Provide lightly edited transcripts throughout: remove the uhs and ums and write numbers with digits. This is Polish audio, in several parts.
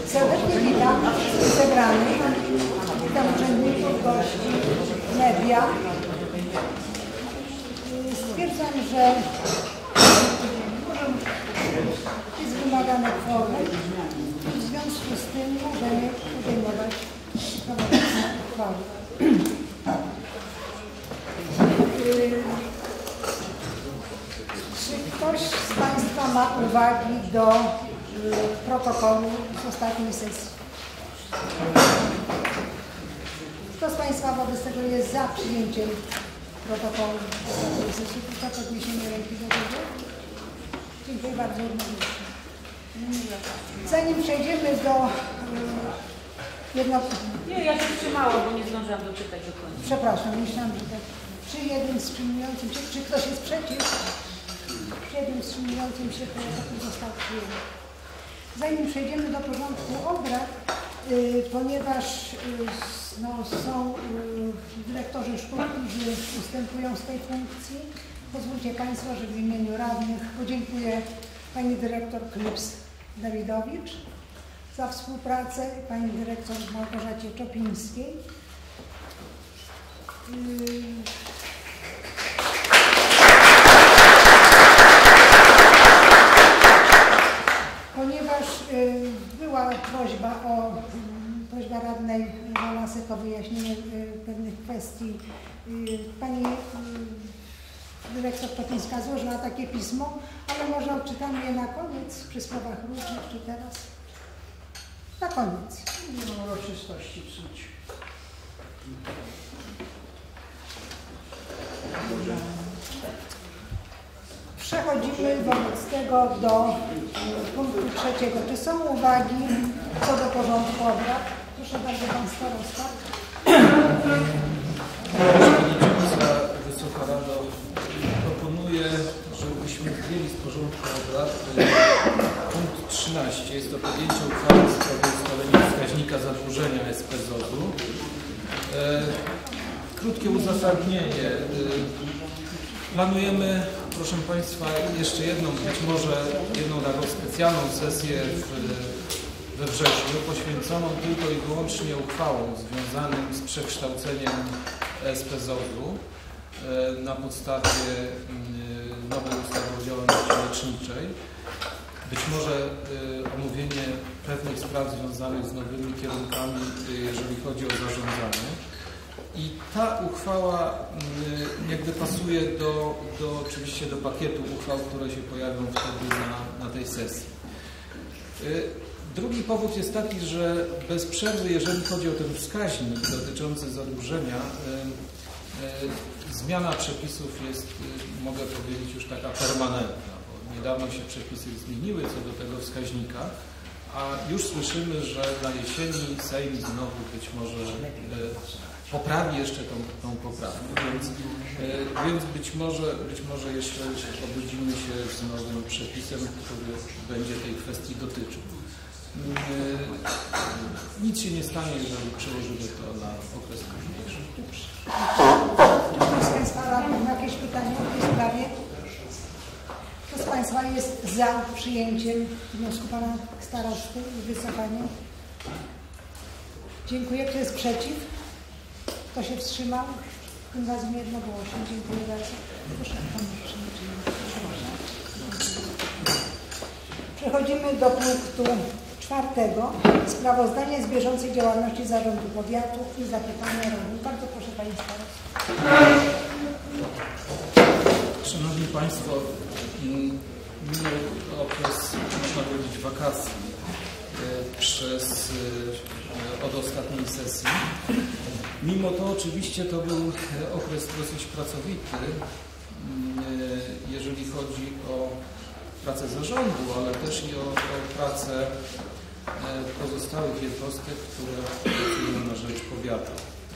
Serdecznie witam zebranych, witam urzędników, gości, media. Stwierdzam, że jest wymagane kworum. W związku z tym możemy podejmować prowadzenie uchwały. Czy ktoś z Państwa ma uwagi do protokołu z ostatniej sesji? Kto z Państwa wobec tego jest za przyjęciem protokołu z ostatniej sesji? Proszę o podniesienie ręki do góry. Dziękuję bardzo. Zanim przejdziemy do Nie, ja się wstrzymałam, bo nie zdążyłam doczytać do końca. Przepraszam, myślałam, że tak. Przy jednym wstrzymującym się, czy ktoś jest przeciw? Przy jednym wstrzymującym się protokół został przyjęty. Zanim przejdziemy do porządku obrad, ponieważ są dyrektorzy szkół, którzy ustępują z tej funkcji, pozwólcie Państwo, że w imieniu radnych podziękuję Pani Dyrektor Klips-Dawidowicz za współpracę, Pani Dyrektor Małgorzacie Czopińskiej. Ponieważ była prośba radnej Walasek o wyjaśnienie pewnych kwestii, Pani Dyrektor Czopińska złożyła takie pismo, ale może odczytamy je na koniec, przy sprawach różnych, czy teraz? Na koniec. Nie ma uroczystości psuć. Przechodzimy wobec tego do punktu trzeciego. Czy są uwagi co do porządku obrad? Proszę bardzo, Pan Starosta. Wysoka Rado, proponuję, żebyśmy zdjęli z porządku obrad punkt 13. Jest to podjęcie uchwały w sprawie ustalenia wskaźnika zadłużenia SPZOZ-u. Krótkie uzasadnienie. Planujemy, proszę Państwa, jeszcze jedną, być może jedną taką specjalną sesję we wrześniu, poświęconą tylko i wyłącznie uchwałom związanym z przekształceniem SPZOZ-u na podstawie nowej ustawy o działalności leczniczej. Być może omówienie pewnych spraw związanych z nowymi kierunkami, jeżeli chodzi o zarządzanie. I ta uchwała jakby pasuje oczywiście do pakietu uchwał, które się pojawią wtedy na tej sesji. Drugi powód jest taki, że bez przerwy, jeżeli chodzi o ten wskaźnik dotyczący zadłużenia, zmiana przepisów jest, mogę powiedzieć, już taka permanentna, bo niedawno się przepisy zmieniły co do tego wskaźnika, a już słyszymy, że na jesieni Sejm znowu być może poprawi jeszcze tą poprawkę, więc być może jeszcze obudzimy się z nowym przepisem, który będzie tej kwestii dotyczył. Nic się nie stanie, jeżeli przełożymy to na okres późniejszy. Ktoś z Państwa radnych ma jakieś pytania w tej sprawie? Kto z Państwa jest za przyjęciem wniosku Pana Starosty i wycofaniem? Dziękuję. Kto jest przeciw? Kto się wstrzymał? Tym razem jednogłośnie. Dziękuję bardzo. Proszę Panie Przewodniczący. Przechodzimy do punktu czwartego. Sprawozdanie z bieżącej działalności Zarządu Powiatu i zapytania radnych. Bardzo proszę Pani Starosta. Szanowni Państwo, minął okres, można powiedzieć, wakacji od ostatniej sesji. Mimo to oczywiście to był okres dosyć pracowity, jeżeli chodzi o pracę zarządu, ale też i o pracę pozostałych jednostek, które pracują na rzecz powiatu.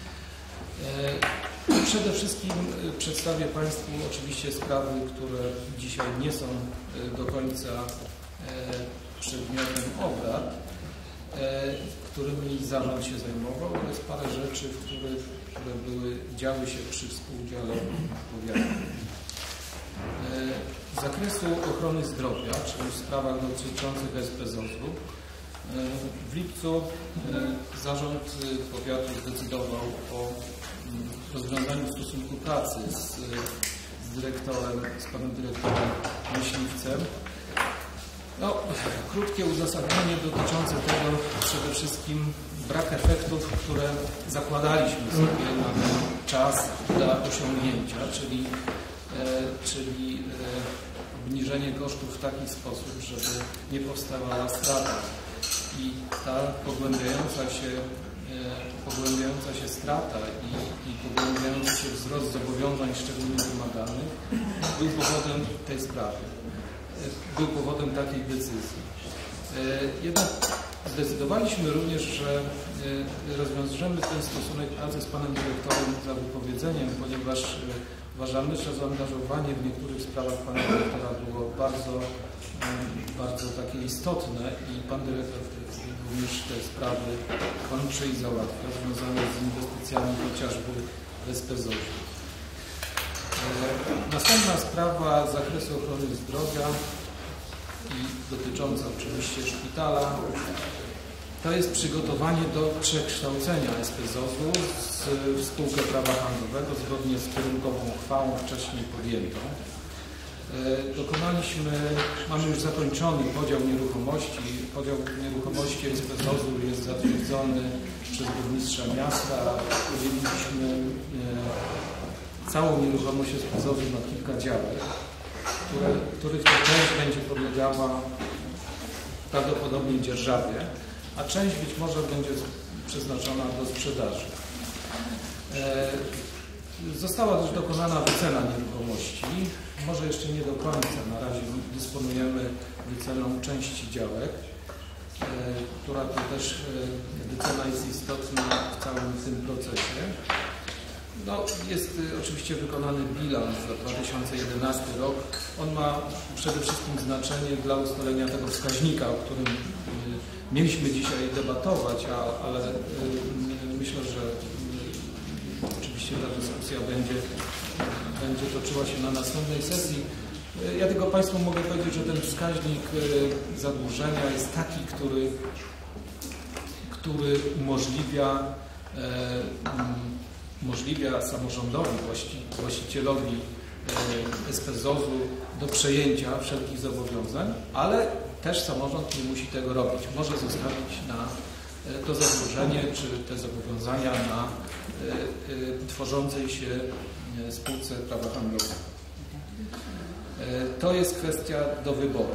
Przede wszystkim przedstawię Państwu oczywiście sprawy, które dzisiaj nie są do końca przedmiotem obrad, którymi zarząd się zajmował, ale jest parę rzeczy, które działy się przy współudziale powiatu. Z zakresu ochrony zdrowia, czyli w sprawach dotyczących SPZOZ-u, W lipcu zarząd powiatu zdecydował o rozwiązaniu stosunku pracy z panem dyrektorem Myśliwcem. No, krótkie uzasadnienie dotyczące tego przede wszystkim brak efektów, które zakładaliśmy sobie na ten czas dla osiągnięcia, czyli obniżenie kosztów w taki sposób, żeby nie powstawała strata. I ta pogłębiająca się strata i pogłębiający się wzrost zobowiązań szczególnie wymagalnych był powodem tej sprawy. Był powodem takiej decyzji. Jednak zdecydowaliśmy również, że rozwiążemy ten stosunek pracy z panem dyrektorem za wypowiedzeniem, ponieważ uważamy, że zaangażowanie w niektórych sprawach pana dyrektora było bardzo takie istotne i pan dyrektor również te sprawy kończy i załatwia, związane z inwestycjami chociażby w SPZOZ. Następna sprawa z zakresu ochrony zdrowia i dotycząca oczywiście szpitala, to jest przygotowanie do przekształcenia SPZOZ-u w spółkę prawa handlowego zgodnie z kierunkową uchwałą wcześniej podjętą. Mamy już zakończony podział nieruchomości. Podział nieruchomości SPZOZ-u jest zatwierdzony przez burmistrza miasta. Podzieliliśmy całą nieruchomość SPZOZ-u na kilka działek, których to część będzie podlegała prawdopodobnie dzierżawie, a część być może będzie przeznaczona do sprzedaży. Została też dokonana wycena nieruchomości, może jeszcze nie do końca, na razie dysponujemy wyceną części działek, która to też wycena jest istotna w całym tym procesie. No, jest oczywiście wykonany bilans za 2011 rok. On ma przede wszystkim znaczenie dla ustalenia tego wskaźnika, o którym mieliśmy dzisiaj debatować, ale myślę, że oczywiście ta dyskusja będzie toczyła się na następnej sesji. Ja tylko Państwu mogę powiedzieć, że ten wskaźnik zadłużenia jest taki, który umożliwia samorządowi, właścicielowi SPZOZ-u do przejęcia wszelkich zobowiązań, ale też samorząd nie musi tego robić. Może zostawić na to zadłużenie czy te zobowiązania na tworzącej się spółce prawa handlowego. To jest kwestia do wyboru.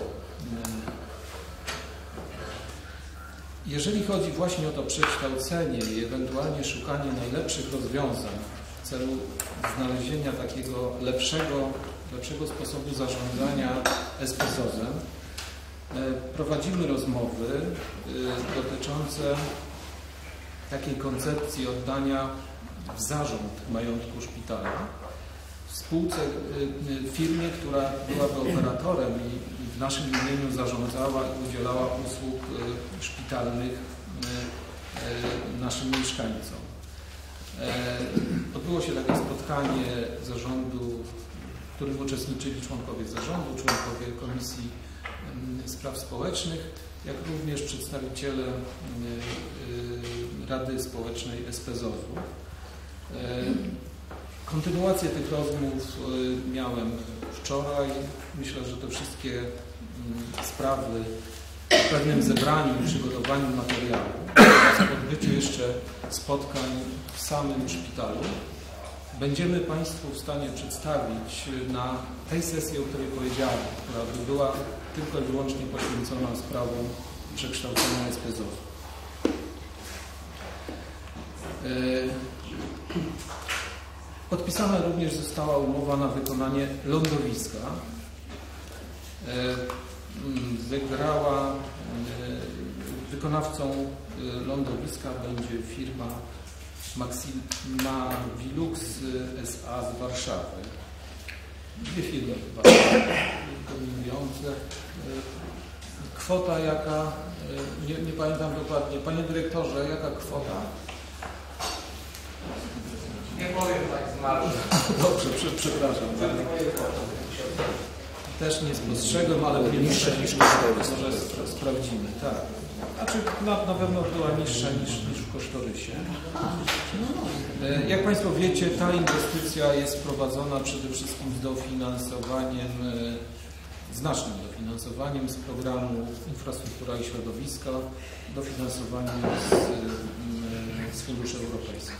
Jeżeli chodzi właśnie o to przekształcenie i ewentualnie szukanie najlepszych rozwiązań w celu znalezienia takiego lepszego sposobu zarządzania SPZOZ-em, prowadzimy rozmowy dotyczące takiej koncepcji oddania w zarząd majątku szpitala w spółce, firmie, która byłaby operatorem i w naszym imieniu zarządzała i udzielała usług szpitalnych naszym mieszkańcom. Odbyło się takie spotkanie zarządu, w którym uczestniczyli członkowie zarządu, członkowie Komisji Spraw Społecznych, jak również przedstawiciele Rady Społecznej SPZOZ-u. Kontynuację tych rozmów miałem wczoraj. Myślę, że te wszystkie sprawy w pewnym zebraniu i przygotowaniu materiału, w odbyciu jeszcze spotkań w samym szpitalu, będziemy Państwu w stanie przedstawić na tej sesji, o której powiedziałem, która by była tylko i wyłącznie poświęcona sprawom przekształcenia SPZOZ-u. Podpisana również została umowa na wykonanie lądowiska. Wykonawcą lądowiska będzie firma Maxima Vilux S.A. z Warszawy. Dwie firmy chyba dominujące. Kwota jaka, nie pamiętam dokładnie. Panie dyrektorze, jaka kwota? Nie powiem tak z marszu. Dobrze, przepraszam. Też nie spostrzegłem, ale niższa niż kosztorys. Może sprawdzimy, tak. Znaczy na pewno była niższa niż w kosztorysie. Jak Państwo wiecie, ta inwestycja jest prowadzona przede wszystkim z dofinansowaniem, znacznym dofinansowaniem z programu Infrastruktura i Środowiska, dofinansowaniem z funduszy europejskich.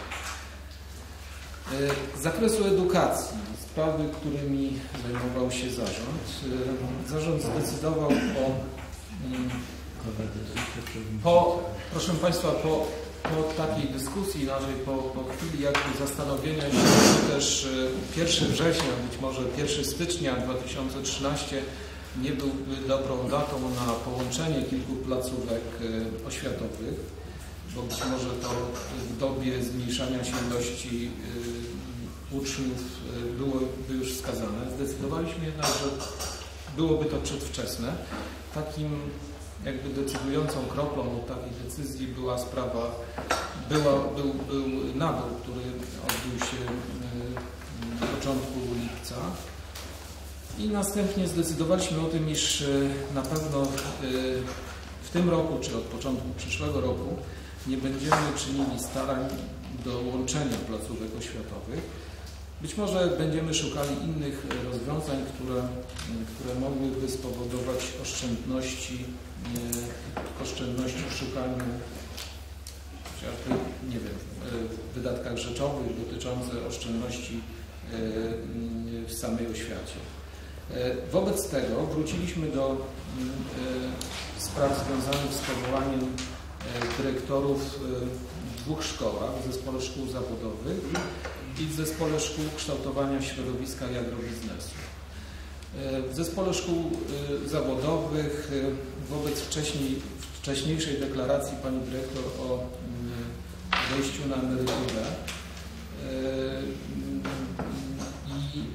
Z zakresu edukacji, sprawy, którymi zajmował się zarząd. Zarząd zdecydował proszę Państwa, po takiej dyskusji, inaczej po chwili jakby zastanowienia się, czy też 1 września, być może 1 stycznia 2013 nie byłby dobrą datą na połączenie kilku placówek oświatowych, bo być może to w dobie zmniejszania się ilości uczniów byłoby już wskazane. Zdecydowaliśmy jednak, że byłoby to przedwczesne. Takim jakby decydującą kroplą od takiej decyzji była sprawa, był nabór, który odbył się na początku lipca i następnie zdecydowaliśmy o tym, iż na pewno w tym roku, czy od początku przyszłego roku nie będziemy czynili starań do łączenia placówek oświatowych. Być może będziemy szukali innych rozwiązań, które mogłyby spowodować oszczędności w szukaniu chociażby, nie wiem, w wydatkach rzeczowych dotyczące oszczędności w samej oświacie. Wobec tego wróciliśmy do spraw związanych z powołaniem dyrektorów w 2 szkołach, w Zespole Szkół Zawodowych i w Zespole Szkół Kształtowania Środowiska i Agrobiznesu. W Zespole Szkół Zawodowych wobec wcześniejszej deklaracji pani dyrektor o wejściu na emeryturę i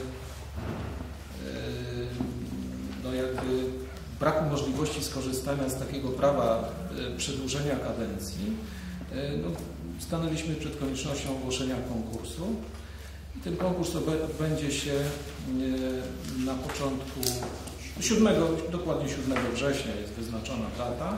no jakby braku możliwości skorzystania z takiego prawa przedłużenia kadencji, no, stanęliśmy przed koniecznością ogłoszenia konkursu. I ten konkurs odbędzie się na początku dokładnie 7 września jest wyznaczona data.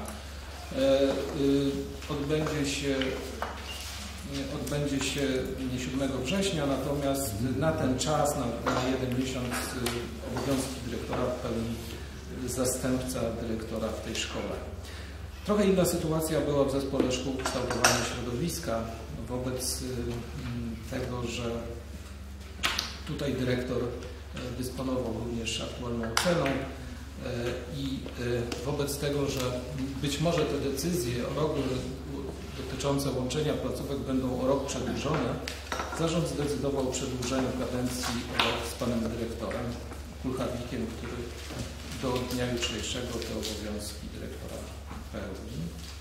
Odbędzie się nie 7 września, natomiast na ten czas, na 1 miesiąc obowiązki dyrektora pełni zastępca dyrektora w tej szkole. Trochę inna sytuacja była w Zespole Szkół Kształtowania Środowiska wobec tego, że tutaj dyrektor dysponował również aktualną oceną i wobec tego, że być może te decyzje o rok dotyczące łączenia placówek będą o rok przedłużone, zarząd zdecydował o przedłużeniu kadencji o rok z panem dyrektorem Kulchawikiem, który do dnia jutrzejszego te obowiązki dyrektora pełni.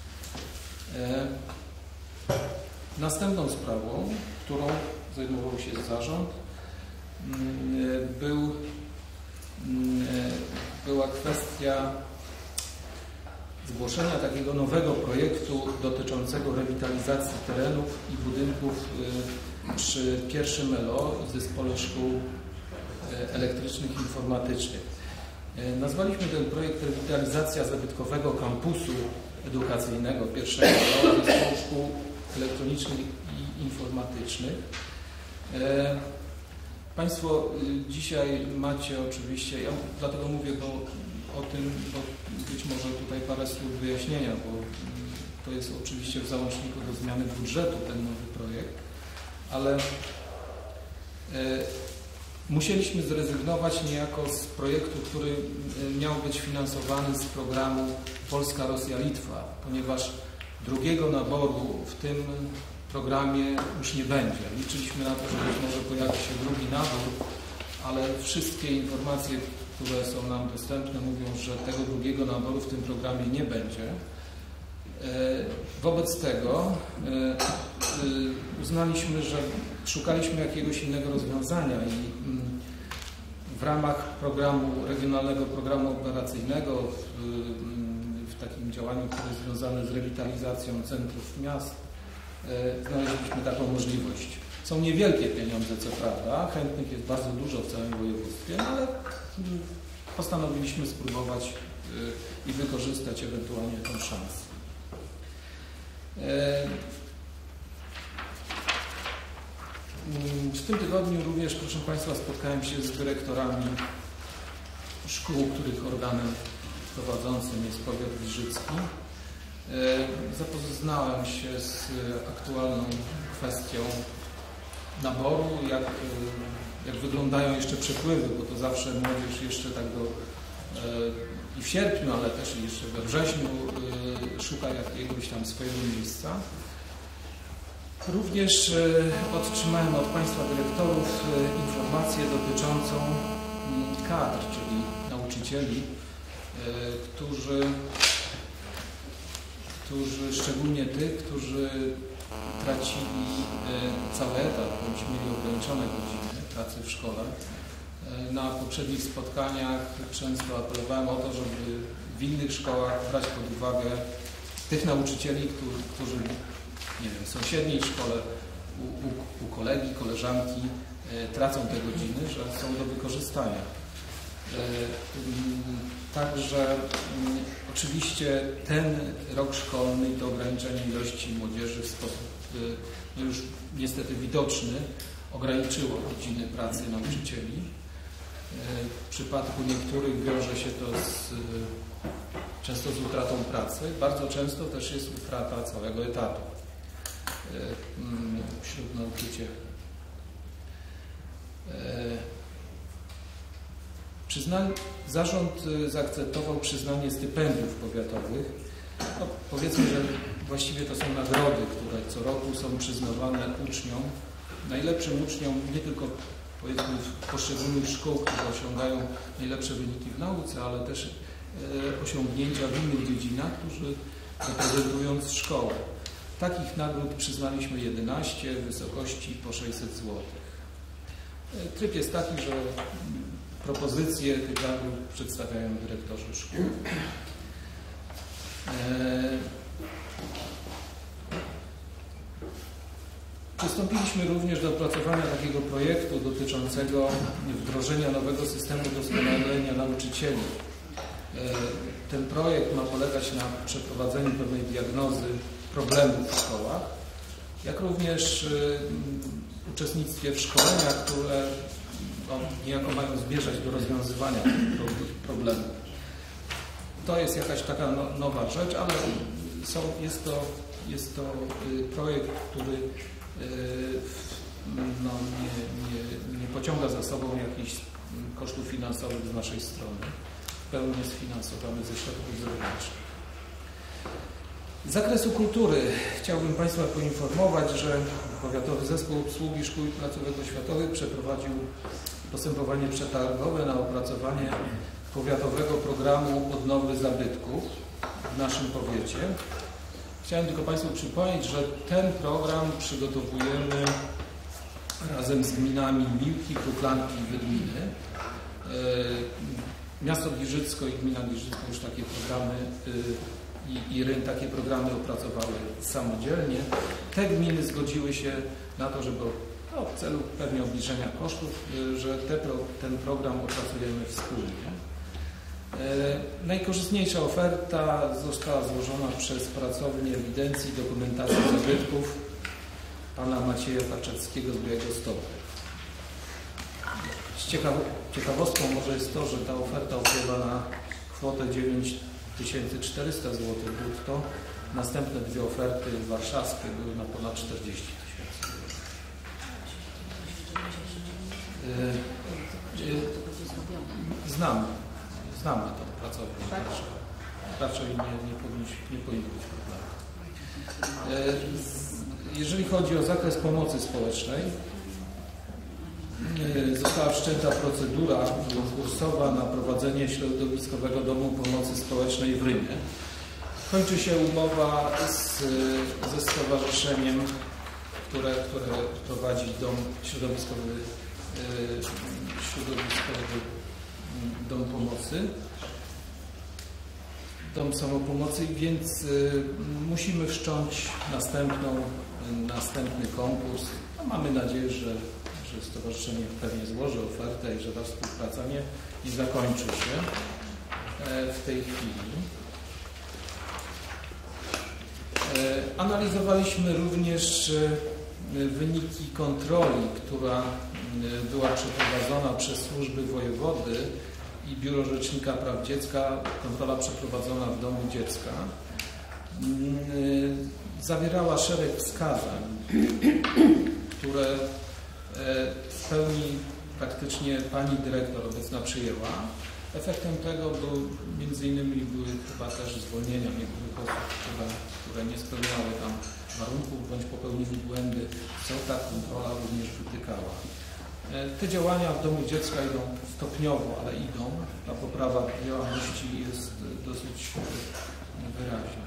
Następną sprawą, którą zajmował się zarząd, była kwestia zgłoszenia takiego nowego projektu dotyczącego rewitalizacji terenów i budynków przy pierwszym LO i Zespole Szkół Elektrycznych i Informatycznych. Nazwaliśmy ten projekt Rewitalizacja zabytkowego kampusu edukacyjnego pierwszego LO Zespołu Szkół Elektronicznych i Informatycznych. Państwo dzisiaj macie oczywiście, ja dlatego mówię o tym, bo być może tutaj parę słów wyjaśnienia, bo to jest oczywiście w załączniku do zmiany budżetu ten nowy projekt, ale musieliśmy zrezygnować niejako z projektu, który miał być finansowany z programu Polska-Rosja-Litwa, ponieważ drugiego naboru w tym programie już nie będzie. Liczyliśmy na to, że być może pojawi się drugi nabór, ale wszystkie informacje, które są nam dostępne, mówią, że tego drugiego naboru w tym programie nie będzie. Wobec tego uznaliśmy, że szukaliśmy jakiegoś innego rozwiązania i w ramach regionalnego programu operacyjnego, w takim działaniu, które jest związane z rewitalizacją centrów miast, znaleźliśmy taką możliwość. Są niewielkie pieniądze, co prawda, chętnych jest bardzo dużo w całym województwie, ale postanowiliśmy spróbować i wykorzystać ewentualnie tę szansę. W tym tygodniu również, proszę Państwa, spotkałem się z dyrektorami szkół, których organem prowadzącym jest powiat giżycki. Zapoznałem się z aktualną kwestią naboru, jak wyglądają jeszcze przepływy, bo to zawsze młodzież jeszcze tak i w sierpniu, ale też i jeszcze we wrześniu szuka jakiegoś tam swojego miejsca. Również otrzymałem od Państwa dyrektorów informację dotyczącą kadr, czyli nauczycieli, którzy szczególnie tych, którzy tracili cały etat, bądź mieli ograniczone godziny pracy w szkole. Na poprzednich spotkaniach często apelowałem o to, żeby w innych szkołach brać pod uwagę tych nauczycieli, którzy nie wiem, w sąsiedniej szkole, u kolegi, koleżanki tracą te godziny, że są do wykorzystania. Także oczywiście ten rok szkolny i to ograniczenie ilości młodzieży w sposób już niestety widoczny ograniczyło godziny pracy nauczycieli. W przypadku niektórych wiąże się to często z utratą pracy. Bardzo często też jest utrata całego etatu wśród nauczycieli. Zarząd zaakceptował przyznanie stypendiów powiatowych. No, powiedzmy, że właściwie to są nagrody, które co roku są przyznawane uczniom, najlepszym uczniom nie tylko powiedzmy w poszczególnych szkół, które osiągają najlepsze wyniki w nauce, ale też osiągnięcia w innych dziedzinach, którzy reprezentując szkołę. Takich nagród przyznaliśmy 11 w wysokości po 600 zł. Tryb jest taki, że propozycje tych nagród przedstawiają dyrektorzy szkół. Przystąpiliśmy również do opracowania takiego projektu dotyczącego wdrożenia nowego systemu doskonalenia nauczycieli. Ten projekt ma polegać na przeprowadzeniu pewnej diagnozy problemów w szkołach, jak również uczestnictwie w szkoleniach, które niejako mają zmierzać do rozwiązywania tych problemów. To jest jakaś taka nowa rzecz, ale jest to projekt, który nie pociąga za sobą jakichś kosztów finansowych z naszej strony. W pełni jest finansowany ze środków zewnętrznych. Z zakresu kultury chciałbym Państwa poinformować, że Powiatowy Zespół Obsługi Szkół i Placówek Oświatowych przeprowadził postępowanie przetargowe na opracowanie powiatowego programu odnowy zabytków w naszym powiecie. Chciałem tylko Państwu przypomnieć, że ten program przygotowujemy razem z gminami Miłki, Kruklanki i Wydminy. Miasto Giżycko i gmina Giżycko już takie programy i RYN takie programy opracowały samodzielnie. Te gminy zgodziły się na to, żeby w celu pewnie obniżenia kosztów, że ten program opracujemy wspólnie. Najkorzystniejsza oferta została złożona przez pracownię ewidencji i dokumentacji zabytków pana Macieja Paczewskiego z Białegostoku. Ciekawostką może jest to, że ta oferta opiewa na kwotę 9400 zł brutto. Następne dwie oferty warszawskie były na ponad 40 000. Znamy tą pracownię. Raczej nie powinno być problemu. Jeżeli chodzi o zakres pomocy społecznej, została wszczęta procedura konkursowa na prowadzenie środowiskowego domu pomocy społecznej w Rymie. Kończy się umowa ze stowarzyszeniem, które prowadzi środowiskowy dom pomocy, dom samopomocy, więc musimy wszcząć następny konkurs. No, mamy nadzieję, że stowarzyszenie pewnie złoży ofertę i że ta współpraca nie zakończy się w tej chwili. Analizowaliśmy również wyniki kontroli, która była przeprowadzona przez służby wojewody i Biuro Rzecznika Praw Dziecka, kontrola przeprowadzona w Domu Dziecka. Zawierała szereg wskazań, które w pełni praktycznie pani dyrektor obecna przyjęła. Efektem tego były chyba też zwolnienia niektórych osób, które nie spełniały tam warunków bądź popełniły błędy, co ta kontrola również wytykała. Te działania w Domu Dziecka idą stopniowo, ale idą. Ta poprawa działalności jest dosyć wyraźna.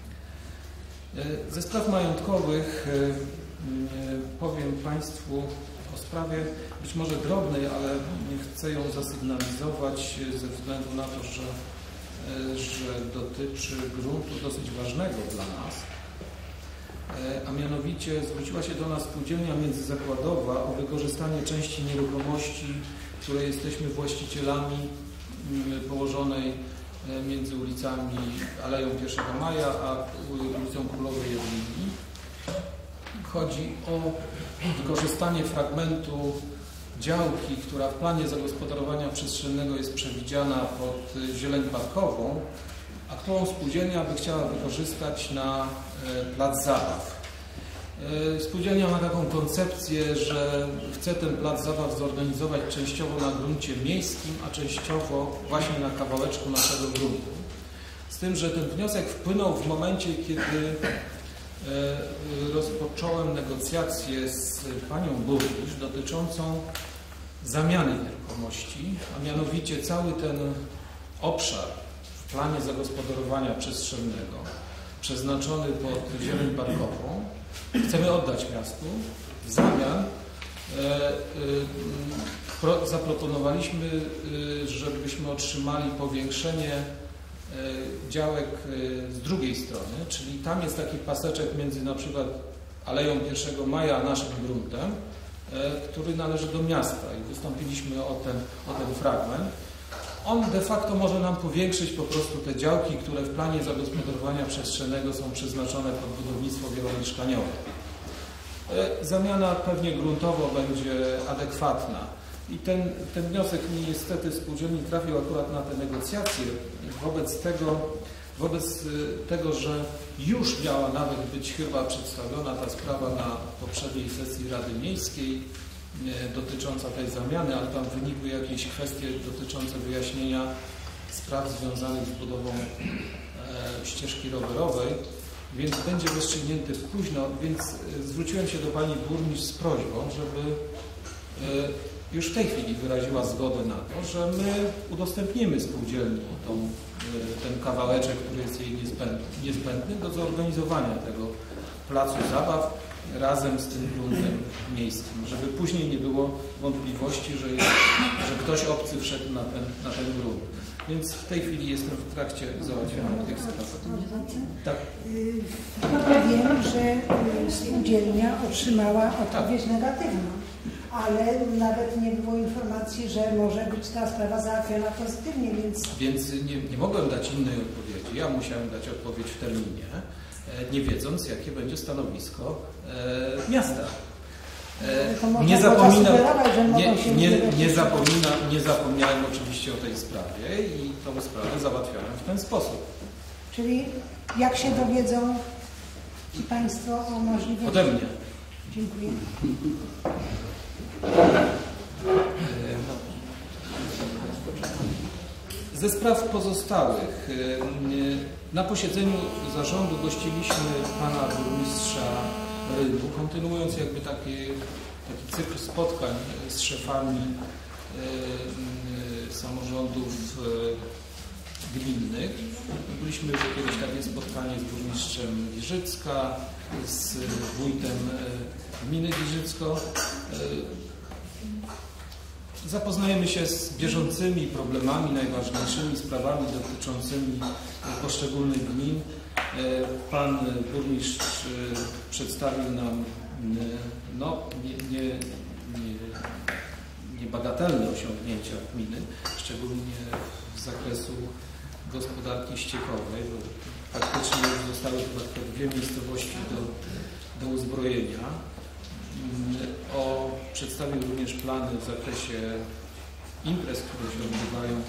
Ze spraw majątkowych powiem Państwu o sprawie być może drobnej, ale chcę ją zasygnalizować ze względu na to, że dotyczy gruntu dosyć ważnego dla nas. A mianowicie zwróciła się do nas spółdzielnia międzyzakładowa o wykorzystanie części nieruchomości, której jesteśmy właścicielami, położonej między ulicami Aleją 1 Maja a ulicą Królowej Jadwigi. Chodzi o wykorzystanie fragmentu działki, która w planie zagospodarowania przestrzennego jest przewidziana pod zieleń parkową, a którą spółdzielnia by chciała wykorzystać na plac zabaw. Spółdzielnia ma taką koncepcję, że chce ten plac zabaw zorganizować częściowo na gruncie miejskim, a częściowo właśnie na kawałeczku naszego gruntu. Z tym, że ten wniosek wpłynął w momencie, kiedy rozpocząłem negocjacje z panią burmistrz dotyczącą zamiany nieruchomości, a mianowicie cały ten obszar w planie zagospodarowania przestrzennego przeznaczony pod zieleń parkową chcemy oddać miastu. W zamian zaproponowaliśmy, żebyśmy otrzymali powiększenie działek z drugiej strony, czyli tam jest taki paseczek między na przykład Aleją 1 Maja a naszym gruntem, który należy do miasta i wystąpiliśmy o ten fragment. On de facto może nam powiększyć po prostu te działki, które w planie zagospodarowania przestrzennego są przeznaczone pod budownictwo wielomieszkaniowe. Zamiana pewnie gruntowo będzie adekwatna. I ten wniosek niestety spółdzielni trafił akurat na te negocjacje. Wobec tego, że już miała nawet być chyba przedstawiona ta sprawa na poprzedniej sesji Rady Miejskiej dotycząca tej zamiany, ale tam wynikły jakieś kwestie dotyczące wyjaśnienia spraw związanych z budową ścieżki rowerowej, więc będzie rozstrzygnięty późno, więc zwróciłem się do pani burmistrz z prośbą, żeby już w tej chwili wyraziła zgodę na to, że my udostępnimy spółdzielni ten kawałeczek, który jest jej niezbędny do zorganizowania tego placu zabaw razem z tym gruntem miejskim, żeby później nie było wątpliwości, że ktoś obcy wszedł na ten grunt. Więc w tej chwili jestem w trakcie załatwiania tych spraw. Tak. Wiem, że spółdzielnia otrzymała odpowiedź negatywną, ale nawet nie było informacji, że może być ta sprawa załatwiona pozytywnie, Więc nie mogłem dać innej odpowiedzi. Ja musiałem dać odpowiedź w terminie, nie wiedząc, jakie będzie stanowisko miasta. Nie zapomniałem oczywiście o tej sprawie i tą sprawę załatwiałem w ten sposób. Czyli jak się dowiedzą ci Państwo o możliwości? Ode mnie. Dziękuję. Ze spraw pozostałych. Na posiedzeniu zarządu gościliśmy pana burmistrza Rynku, kontynuując jakby taki cykl spotkań z szefami samorządów gminnych. Byliśmy już kiedyś takie spotkanie z burmistrzem Giżycka, z wójtem gminy Giżycko. Zapoznajemy się z bieżącymi problemami, najważniejszymi sprawami dotyczącymi poszczególnych gmin. Pan burmistrz przedstawił nam niebagatelne osiągnięcia gminy, szczególnie z zakresu gospodarki ściekowej, bo faktycznie już zostały chyba tylko 2 miejscowości do uzbrojenia. Przedstawił również plany w zakresie imprez, które się odbywają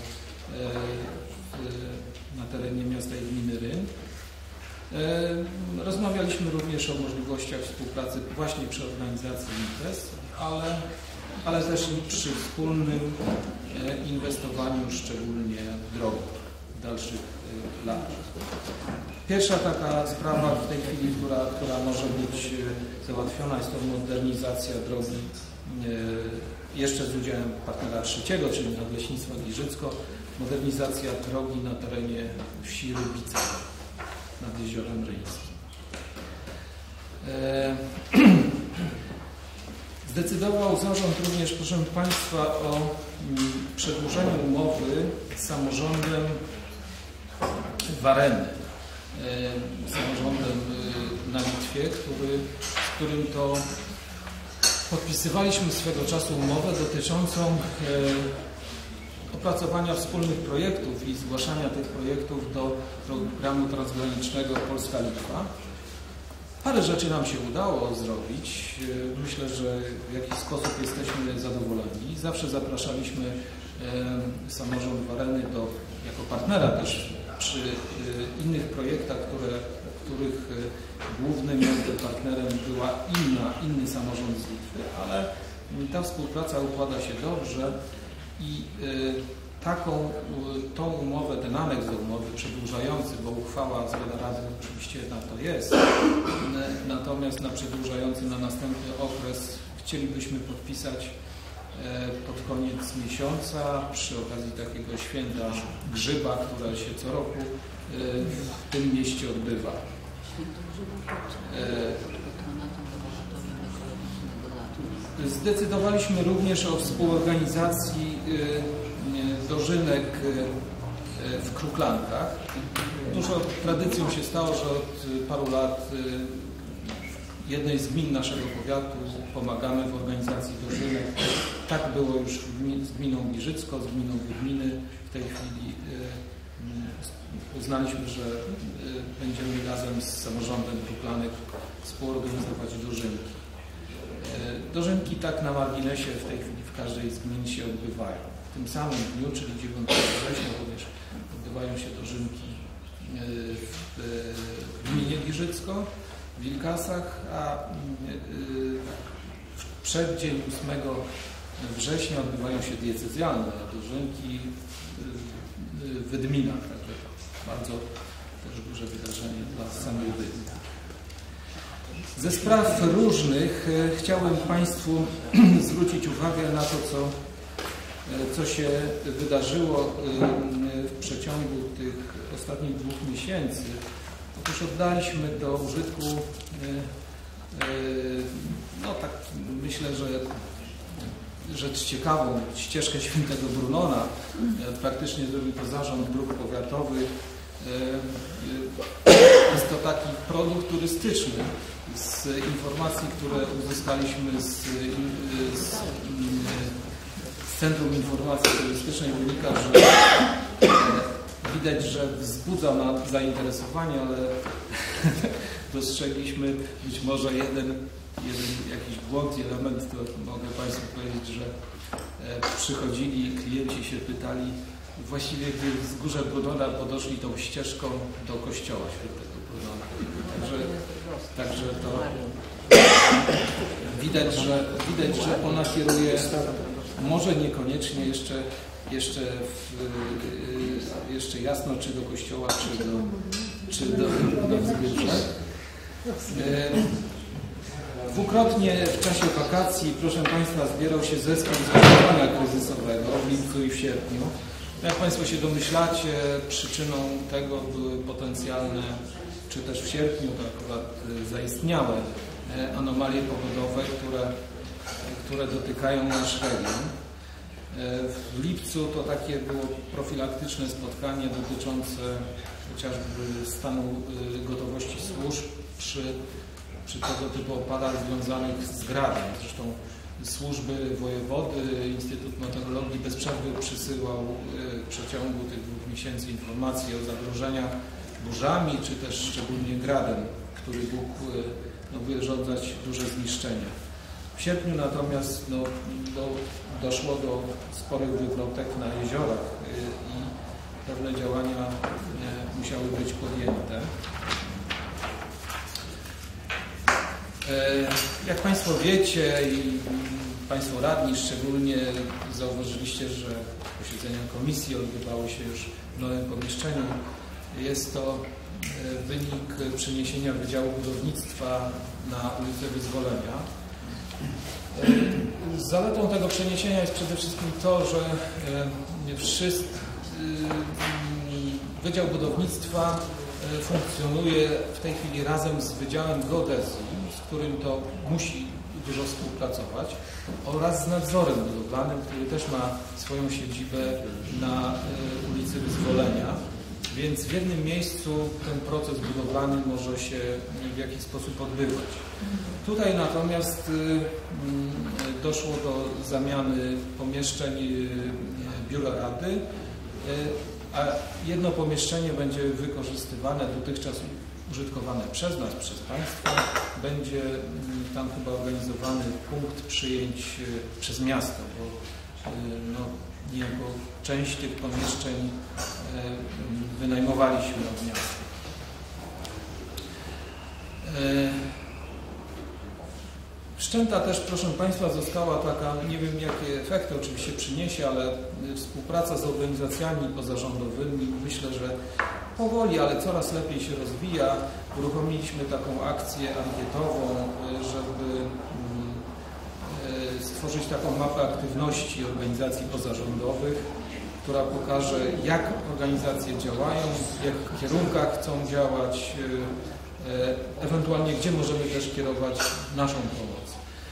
na terenie miasta i gminy Ryn. Rozmawialiśmy również o możliwościach współpracy właśnie przy organizacji imprez, ale też i przy wspólnym inwestowaniu, szczególnie w drogi w dalszych latach. Pierwsza taka sprawa w tej chwili, która może być załatwiona, jest to modernizacja drogi jeszcze z udziałem partnera trzeciego, czyli Nadleśnictwa Giżycko, modernizacja drogi na terenie wsi Rybice nad Jeziorem Ryńskim. Zdecydował zarząd również, proszę Państwa, o przedłużeniu umowy z samorządem Wareny, samorządem na Litwie, z którym to podpisywaliśmy swego czasu umowę dotyczącą opracowania wspólnych projektów i zgłaszania tych projektów do programu transgranicznego Polska-Litwa. Parę rzeczy nam się udało zrobić. Myślę, że w jakiś sposób jesteśmy zadowoleni. Zawsze zapraszaliśmy samorząd Wareny jako partnera też przy innych projektach, których głównym partnerem była inny samorząd z Litwy, ale ta współpraca układa się dobrze i tą umowę, ten aneks do umowy przedłużający, bo uchwała z Rady oczywiście na to jest, natomiast na przedłużający na następny okres chcielibyśmy podpisać pod koniec miesiąca przy okazji takiego święta grzyba, które się co roku w tym mieście odbywa. Zdecydowaliśmy również o współorganizacji dożynek w Kruklankach. Dużo tradycją się stało, że od paru lat jednej z gmin naszego powiatu pomagamy w organizacji dożynek. Tak było już z gminą Giżycko, z gminą Wydminy. W tej chwili uznaliśmy, że będziemy razem z samorządem Kruklanek współorganizować dożynki. Dożynki tak na marginesie w tej chwili w każdej z gmin się odbywają. W tym samym dniu, czyli 9 września, również odbywają się dożynki w gminie Giżycko, w Wilkasach, a w przeddzień 8 września odbywają się diecezjalne dożynki w Wydminach. Także bardzo też duże wydarzenie dla samej Wydminy. Ze spraw różnych chciałem Państwu zwrócić uwagę na to, co się wydarzyło w przeciągu tych ostatnich 2 miesięcy. Otóż oddaliśmy do użytku, no tak myślę, że rzecz ciekawą, ścieżkę Świętego Brunona. Praktycznie zrobił to Zarząd Dróg Powiatowych. Jest to taki produkt turystyczny. Z informacji, które uzyskaliśmy z Centrum Informacji Turystycznej wynika, że widać, że wzbudza zainteresowanie, ale dostrzegliśmy być może jeden jakiś błąd i element, to mogę Państwu powiedzieć, że przychodzili klienci, się pytali, właściwie gdy wzgórze Brunona podeszli tą ścieżką do kościoła Świętego Brunona. Także to widać, że ona kieruje może niekoniecznie jeszcze jasno, czy do kościoła, czy do wzgórza. Dwukrotnie w czasie wakacji, proszę Państwa, zbierał się zespół zarządzania kryzysowego w lipcu i w sierpniu. Jak Państwo się domyślacie, przyczyną tego były potencjalne, czy też w sierpniu to akurat zaistniałe anomalie pogodowe, które dotykają nasz region. W lipcu to takie było profilaktyczne spotkanie dotyczące chociażby stanu gotowości służb przy tego typu opadach związanych z gradem. Zresztą służby wojewody, Instytut Meteorologii bez przerwy przysyłał w przeciągu tych 2 miesięcy informacje o zagrożeniach burzami, czy też szczególnie gradem, który mógł wyrządzać duże zniszczenia. W sierpniu natomiast doszło do sporych wywrotek na jeziorach i pewne działania musiały być podjęte. Jak Państwo wiecie i Państwo radni szczególnie zauważyliście, że posiedzenia komisji odbywały się już w nowym pomieszczeniu. Jest to wynik przeniesienia Wydziału Budownictwa na ulicę Wyzwolenia. Zaletą tego przeniesienia jest przede wszystkim to, że Wydział Budownictwa funkcjonuje w tej chwili razem z Wydziałem Geodezji, z którym to musi dużo współpracować, oraz z nadzorem budowlanym, który też ma swoją siedzibę na ulicy Wyzwolenia. Więc w jednym miejscu ten proces budowlany może się w jakiś sposób odbywać. Tutaj natomiast doszło do zamiany pomieszczeń biura rady, a jedno pomieszczenie będzie wykorzystywane, dotychczas użytkowane przez nas, przez Państwa. Będzie tam chyba organizowany punkt przyjęć przez miasto, bo niejako część tych pomieszczeń wynajmowaliśmy od miasta. Wszczęta też, proszę Państwa, została taka, nie wiem jakie efekty oczywiście przyniesie, ale współpraca z organizacjami pozarządowymi, myślę, że powoli, ale coraz lepiej się rozwija. Uruchomiliśmy taką akcję ankietową, żeby stworzyć taką mapę aktywności organizacji pozarządowych, która pokaże, jak organizacje działają, w jakich kierunkach chcą działać, ewentualnie gdzie możemy też kierować naszą pomoc.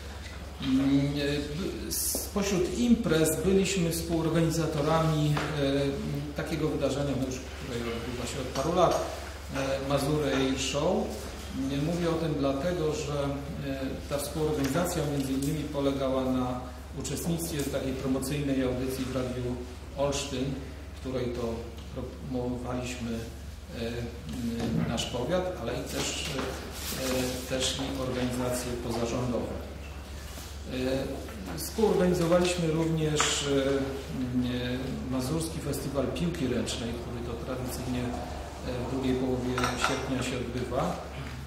Spośród imprez byliśmy współorganizatorami takiego wydarzenia, które odbywa się od paru lat, Mazurej Show. Mówię o tym dlatego, że ta współorganizacja między innymi polegała na uczestnictwie w takiej promocyjnej audycji w Radiu Olsztyn, w której to promowaliśmy nasz powiat, ale i też i organizacje pozarządowe. Współorganizowaliśmy również Mazurski Festiwal Piłki Ręcznej, który to tradycyjnie w drugiej połowie sierpnia się odbywa.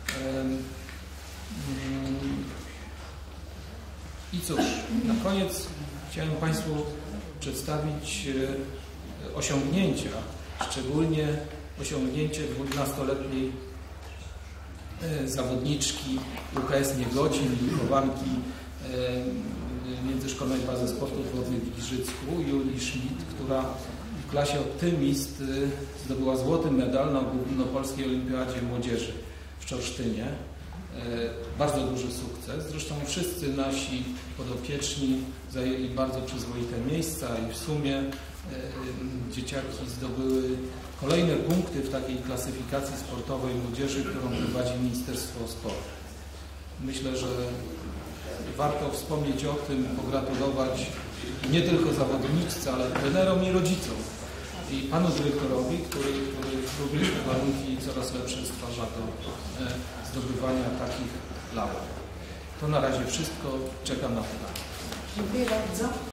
I cóż, na koniec chciałem Państwu przedstawić osiągnięcia, szczególnie osiągnięcie 12-letniej zawodniczki UKS Niegodzin, wychowanki Międzyszkolnej Bazy Sportów Wodnych w Giżycku, Julii Schmidt, która w klasie Optymist zdobyła złoty medal na Ogólnopolskiej Olimpiadzie Młodzieży w Czorsztynie. Bardzo duży sukces. Zresztą wszyscy nasi podopieczni zajęli bardzo przyzwoite miejsca i w sumie dzieciaki zdobyły kolejne punkty w takiej klasyfikacji sportowej młodzieży, którą prowadzi Ministerstwo Sportu. Myślę, że warto wspomnieć o tym, pogratulować nie tylko zawodniczce, ale trenerom i rodzicom i panu dyrektorowi, który również warunki coraz lepsze stwarza do zdobywania takich laurów. To na razie wszystko. Czekam na pytania. Dziękuję bardzo.